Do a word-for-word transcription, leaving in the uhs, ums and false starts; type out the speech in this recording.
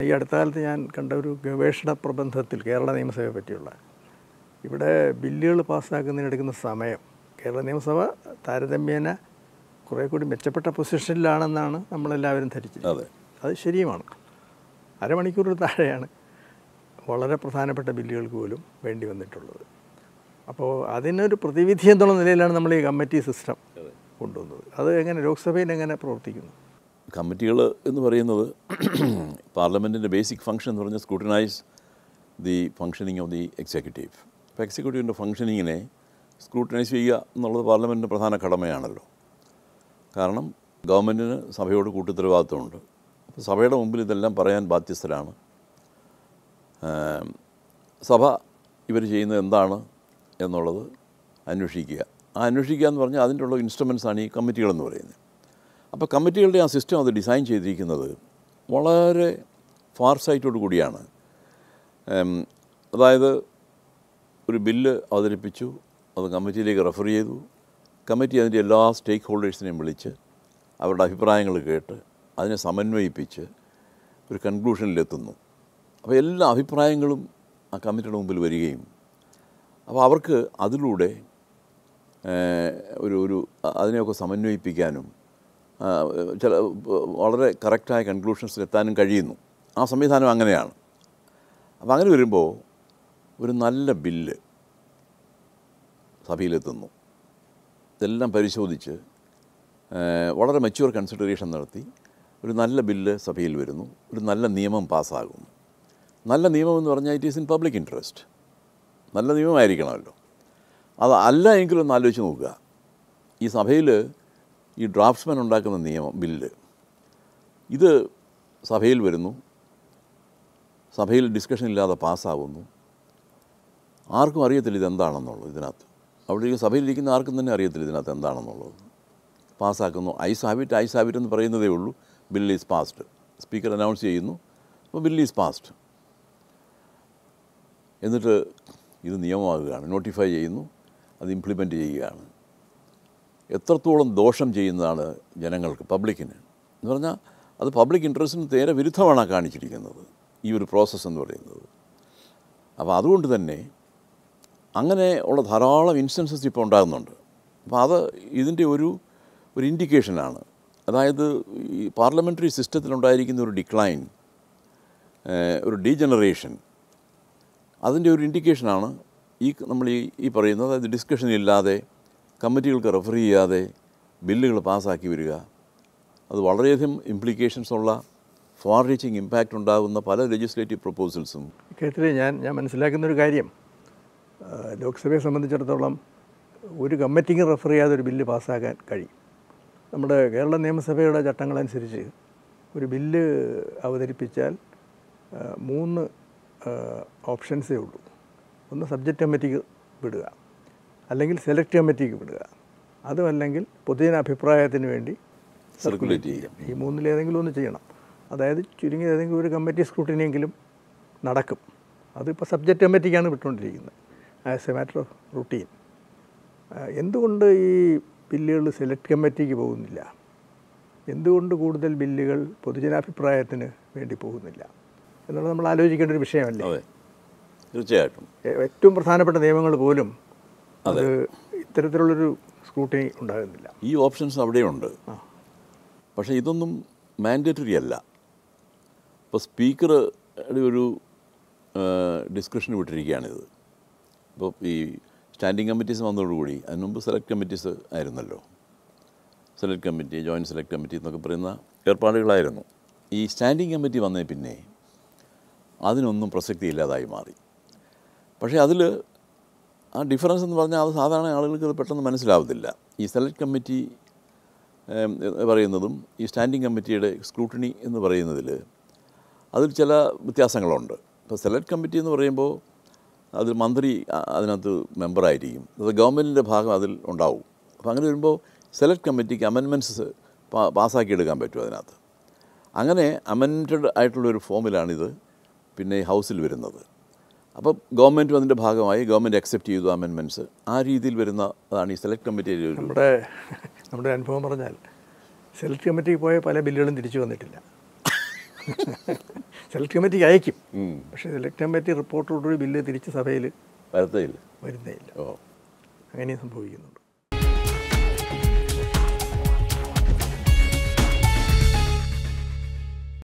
ഈ അടുത്ത കാലത്ത് ഞാൻ കണ്ട ഒരു ഗവേഷണ പ്രബന്ധത്തിൽ കേരള നിയമസഭയെ പറ്റിയുള്ള ഇവിടെ ബില്ലുകൾ പാസ്സാക്കുന്നതിനെടുക്കുന്ന സമയം കേരള നിയമസഭ താരതമ്യേന കുറേ കൂടി മെച്ചപ്പെട്ട പൊസിഷനിലാണെന്നാണ് നമ്മളെല്ലാവരും ധരിച്ചത്. അത് ശരിയുമാണ്. അരമണിക്കൂറിൽ താഴെയാണ് വളരെ പ്രധാനപ്പെട്ട ബില്ലുകൾക്ക് പോലും വേണ്ടി വന്നിട്ടുള്ളത്. അപ്പോൾ അതിനൊരു പ്രതിവിധി എന്നുള്ള നിലയിലാണ് നമ്മൾ ഈ കമ്മിറ്റി സിസ്റ്റം കൊണ്ടുവന്നത്. അത് എങ്ങനെ ലോക്സഭയിൽ എങ്ങനെ പ്രവർത്തിക്കുന്നു? കമ്മിറ്റികൾ എന്ന് പറയുന്നത് പാർലമെൻറ്റിൻ്റെ ബേസിക് ഫംഗ്ഷൻ എന്ന് പറഞ്ഞാൽ scrutinise the functioning of the executive. അപ്പോൾ എക്സിക്യൂട്ടീവിൻ്റെ ഫങ്ഷനിങ്ങിനെ സ്ക്രൂട്ടിനൈസ് ചെയ്യുക എന്നുള്ളത് പാർലമെൻറ്റിൻ്റെ പ്രധാന കടമയാണല്ലോ. കാരണം ഗവൺമെൻറ്റിന് സഭയോട് കൂട്ടുത്തരവാദിത്വമുണ്ട്. അപ്പോൾ സഭയുടെ മുമ്പിൽ ഇതെല്ലാം പറയാൻ ബാധ്യസ്ഥരാണ്. സഭ ഇവർ ചെയ്യുന്നത് എന്താണ് എന്നുള്ളത് അന്വേഷിക്കുക. ആ അന്വേഷിക്കുക എന്ന് പറഞ്ഞാൽ അതിൻ്റെ ഉള്ള ഇൻസ്ട്രുമെൻസാണ് ഈ കമ്മിറ്റികളെന്ന് പറയുന്നത്. അപ്പോൾ കമ്മിറ്റികളുടെ ആ സിസ്റ്റം അത് ഡിസൈൻ ചെയ്തിരിക്കുന്നത് വളരെ ഫാർ സൈറ്റോട് കൂടിയാണ്. അതായത് ഒരു ബില്ല് അവതരിപ്പിച്ചു, അത് കമ്മിറ്റിയിലേക്ക് റെഫർ ചെയ്തു, കമ്മിറ്റി അതിൻ്റെ എല്ലാ സ്റ്റേക്ക് ഹോൾഡേഴ്സിനെയും വിളിച്ച് അവരുടെ അഭിപ്രായങ്ങൾ കേട്ട് അതിനെ സമന്വയിപ്പിച്ച് ഒരു കൺക്ലൂഷനിലെത്തുന്നു. അപ്പോൾ എല്ലാ അഭിപ്രായങ്ങളും ആ കമ്മിറ്റിയുടെ മുമ്പിൽ വരികയും അപ്പോൾ അവർക്ക് അതിലൂടെ ഒരു ഒരു അതിനെയൊക്കെ സമന്വയിപ്പിക്കാനും ചില വളരെ കറക്റ്റായ കൺക്ലൂഷൻസിലെത്താനും കഴിയുന്നു. ആ സംവിധാനം അങ്ങനെയാണ്. അപ്പോൾ അങ്ങനെ വരുമ്പോൾ ഒരു നല്ല ബില്ല് സഭയിലെത്തുന്നു. ഇതെല്ലാം പരിശോധിച്ച് വളരെ മെച്യൂർ കൺസിഡറേഷൻ നടത്തി ഒരു നല്ല ബില്ല് സഭയിൽ വരുന്നു, ഒരു നല്ല നിയമം പാസ്സാകുന്നു. നല്ല നിയമം എന്ന് പറഞ്ഞാൽ it is in public interest. നല്ല നിയമമായിരിക്കണമല്ലോ. അത് അല്ല എങ്കിലും ഒന്ന് ആലോചിച്ച് നോക്കുക. ഈ സഭയിൽ ഈ ഡ്രാഫ്റ്റ്സ്മാൻ ഉണ്ടാക്കുന്ന നിയമം ബില്ല് ഇത് സഭയിൽ വരുന്നു, സഭയിൽ ഡിസ്കഷൻ ഇല്ലാതെ പാസ്സാവുന്നു. ആർക്കും അറിയത്തില്ല ഇതെന്താണെന്നുള്ളത്. ഇതിനകത്ത് അവിടെ ഈ സഭയിലിരിക്കുന്ന ആർക്കും തന്നെ അറിയത്തില്ല ഇതിനകത്ത് എന്താണെന്നുള്ളത്. പാസ്സാക്കുന്നു. ഐസ് ഹാബിറ്റ് ഐസ് ഹാബിറ്റ് എന്ന് പറയുന്നതേ ഉള്ളൂ. Bill is passed. Speaker announce ചെയ്യുന്നു, അപ്പോൾ ബിൽ ഈസ് പാസ്ഡ്. എന്നിട്ട് ഇത് നിയമമാകുകയാണ്, നോട്ടിഫൈ ചെയ്യുന്നു, അത് ഇംപ്ലിമെൻറ്റ് ചെയ്യുകയാണ്. എത്രത്തോളം ദോഷം ചെയ്യുന്നതാണ് ജനങ്ങൾക്ക്, പബ്ലിക്കിന് എന്ന് പറഞ്ഞാൽ അത് പബ്ലിക് ഇൻട്രസ്റ്റിന് നേരെ വിരുദ്ധമാണ് കാണിച്ചിരിക്കുന്നത് ഈ ഒരു പ്രോസസ്സ് എന്ന് പറയുന്നത്. അപ്പോൾ അതുകൊണ്ട് തന്നെ അങ്ങനെ ഉള്ള ധാരാളം ഇൻസ്റ്റൻസസ് ഇപ്പോൾ ഉണ്ടാകുന്നുണ്ട്. അപ്പോൾ അത് ഇതിൻ്റെ ഒരു ഒരു ഇൻഡിക്കേഷനാണ്. അതായത് ഈ പാർലമെൻ്ററി സിസ്റ്റത്തിലുണ്ടായിരിക്കുന്ന ഒരു ഡിക്ലൈൻ, ഒരു ഡീജനറേഷൻ, അതിൻ്റെ ഒരു ഇൻഡിക്കേഷനാണ് ഈ നമ്മൾ ഈ ഈ പറയുന്നത്. അതായത് ഡിസ്കഷൻ ഇല്ലാതെ കമ്മിറ്റികൾക്ക് റെഫർ ചെയ്യാതെ ബില്ലുകൾ പാസ്സാക്കി വരിക. അത് വളരെയധികം ഇംപ്ലിക്കേഷൻസ് ഉള്ള ഫാർ റീച്ചിങ് ഇമ്പാക്റ്റ് ഉണ്ടാകുന്ന പല ലെജിസ്ലേറ്റീവ് പ്രൊപ്പോസൽസും. ഇക്കാര്യത്തിൽ ഞാൻ ഞാൻ മനസ്സിലാക്കുന്നൊരു കാര്യം, ലോക്സഭയെ സംബന്ധിച്ചിടത്തോളം ഒരു കമ്മിറ്റിക്ക് റെഫർ ചെയ്യാതെ ഒരു ബില്ല് പാസ്സാക്കാൻ കഴിയും. നമ്മുടെ കേരള നിയമസഭയുടെ ചട്ടങ്ങളനുസരിച്ച് ഒരു ബില്ല് അവതരിപ്പിച്ചാൽ മൂന്ന് ഓപ്ഷൻസേ ഉള്ളൂ. ഒന്ന് സബ്ജക്റ്റ് കമ്മിറ്റിക്ക് വിടുക, അല്ലെങ്കിൽ സെലക്ട് കമ്മിറ്റിക്ക് വിടുക, അതും അല്ലെങ്കിൽ പൊതുജന അഭിപ്രായത്തിന് വേണ്ടി സർക്കുലേറ്റ് ചെയ്യാം. ഈ മൂന്നിലേതെങ്കിലും ഒന്ന് ചെയ്യണം. അതായത് ചുരുങ്ങി ഏതെങ്കിലും ഒരു കമ്മിറ്റി സ്ക്രൂട്ടിനിയെങ്കിലും നടക്കും. അതിപ്പോൾ സബ്ജക്റ്റ് കമ്മിറ്റിക്കാണ് വിട്ടുകൊണ്ടിരിക്കുന്നത് as a matter of routine. എന്തുകൊണ്ട് ഈ ബില്ലുകൾ സെലക്ട് കമ്മിറ്റിക്ക് പോകുന്നില്ല? എന്തുകൊണ്ട് കൂടുതൽ ബില്ലുകൾ പൊതുജനാഭിപ്രായത്തിന് വേണ്ടി പോകുന്നില്ല എന്നുള്ളത് നമ്മൾ ആലോചിക്കേണ്ട ഒരു വിഷയമല്ലേ? തീർച്ചയായിട്ടും. ഏറ്റവും പ്രധാനപ്പെട്ട നിയമങ്ങൾ പോലും അത് ഇത്തരത്തിലുള്ളൊരു സ്ക്രൂട്ടിനി ഉണ്ടാകുന്നില്ല. ഈ ഓപ്ഷൻസ് അവിടെയുണ്ട്, പക്ഷേ ഇതൊന്നും മാൻഡേറ്ററി അല്ല. ഇപ്പോൾ സ്പീക്കറുടെ ഒരു ഡിസ്കഷന് വിട്ടിരിക്കുകയാണിത്. ഇപ്പോൾ ഈ സ്റ്റാൻഡിംഗ് കമ്മിറ്റീസ് വന്നതോടുകൂടി, അതിന് മുമ്പ് സെലക്ട് കമ്മിറ്റീസ് ആയിരുന്നല്ലോ. Select committee, joint select committee എന്നൊക്കെ പറയുന്ന ഏർപ്പാടുകളായിരുന്നു. ഈ സ്റ്റാൻഡിംഗ് കമ്മിറ്റി വന്നേ പിന്നെ അതിനൊന്നും പ്രസക്തി ഇല്ലാതായി മാറി. പക്ഷേ അതിൽ ആ ഡിഫറൻസ് എന്ന് പറഞ്ഞാൽ അത് സാധാരണ ആളുകൾക്ക് അത് പെട്ടെന്ന് മനസ്സിലാവത്തില്ല. ഈ സെലക്ട് കമ്മിറ്റി പറയുന്നതും ഈ സ്റ്റാൻഡിംഗ് കമ്മിറ്റിയുടെ സ്ക്രൂട്ടിനി എന്ന് പറയുന്നതിൽ അതിൽ ചില വ്യത്യാസങ്ങളുണ്ട്. ഇപ്പോൾ സെലക്ട് കമ്മിറ്റി എന്ന് പറയുമ്പോൾ അതിൽ മന്ത്രി അതിനകത്ത് മെമ്പറായിരിക്കും, അത് ഗവൺമെൻറ്റിൻ്റെ ഭാഗം അതിൽ ഉണ്ടാവും. അപ്പോൾ അങ്ങനെ വരുമ്പോൾ സെലക്ട് കമ്മിറ്റിക്ക് അമെൻമെൻറ്റ്സ് പാസ്സാക്കിയെടുക്കാൻ പറ്റും അതിനകത്ത്. അങ്ങനെ അമെൻഡഡ് ആയിട്ടുള്ളൊരു ഫോമിലാണിത് പിന്നെ ഹൗസിൽ വരുന്നത്. അപ്പോൾ ഗവൺമെൻറ്റും അതിൻ്റെ ഭാഗമായി ഗവൺമെൻറ് അക്സെപ്റ്റ് ചെയ്തു അമെൻമെൻറ്റ്സ്. ആ രീതിയിൽ വരുന്ന അതാണ് ഈ സെലക്ട് കമ്മിറ്റിയുടെ ഒരു നമ്മുടെ നമ്മുടെ അനുഭവം പറഞ്ഞാൽ സെലക്ട് കമ്മിറ്റിക്ക് പോയ പല ബില്ലുകളും തിരിച്ചു വന്നിട്ടില്ല. സെലക്ട് കമ്മിറ്റിക്ക് അയക്കും. ഉം. പക്ഷേ സെലക്ട് കമ്മിറ്റി റിപ്പോർട്ടോടുകൂടി ബില്ല് തിരിച്ച് സഭയിൽ വരത്തേയില്ല. വരുന്നേ ഇല്ല. ഓ അങ്ങനെയും സംഭവിക്കുന്നുണ്ട്.